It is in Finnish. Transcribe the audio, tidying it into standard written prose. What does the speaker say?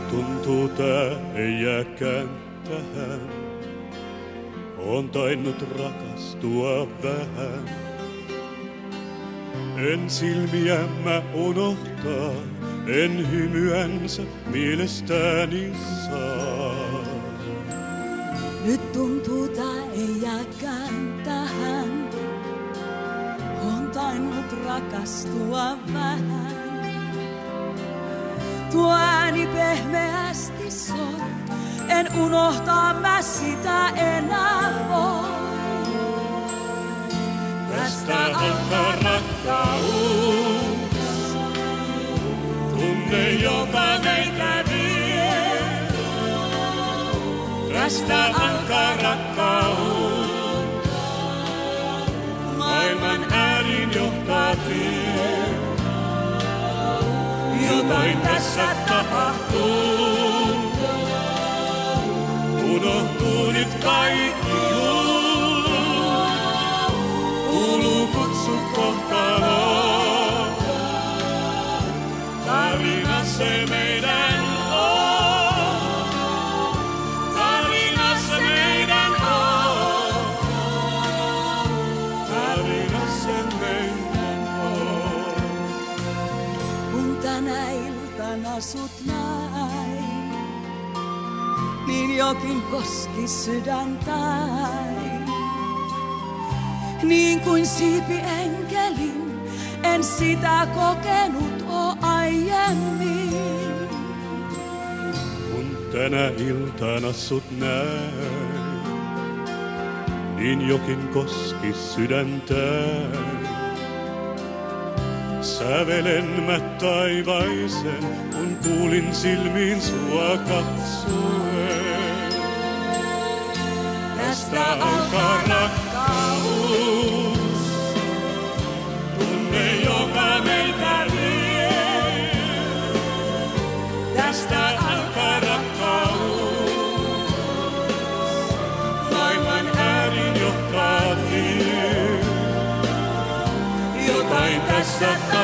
Tuntuu tää ei jääkään tähän. Oon tainnut rakastua vähän. En silmiä mä unohtaa, en hymyänsä mielestäni saa. Nyt tuntuu tää ei jääkään tähän. Oon tainnut rakastua vähän. Tuo ääni pehmeästi soi, en unohtaa mä sitä enää voi. Tästä alkaa rakkaus, tunne joka meitä vie. Tästä alkaa rakkaus, maailman äärin johtaa tie. Jotain tässä tapahtuu, unohtuu nyt kaikki muu. Kuuluu kutsu kohtaloon, tarina se meidän on. Tarina se meidän on. Tarina se meidän on. Kun tänä iltana sut näin, niin jokin koski sydäntäin. Niin kuin siipi enkelin, en sitä kokenut oo aiemmin. Kun tänä iltana sut näin, niin jokin koski sydäntäin. Sävelen mä taivaisen, kun kuulin silmiin sua katsoen. Tästä alkaa rakkaus, tunne joka meitä vie. Tästä alkaa rakkaus, maailman äärin johtaa tie. Jotain tässä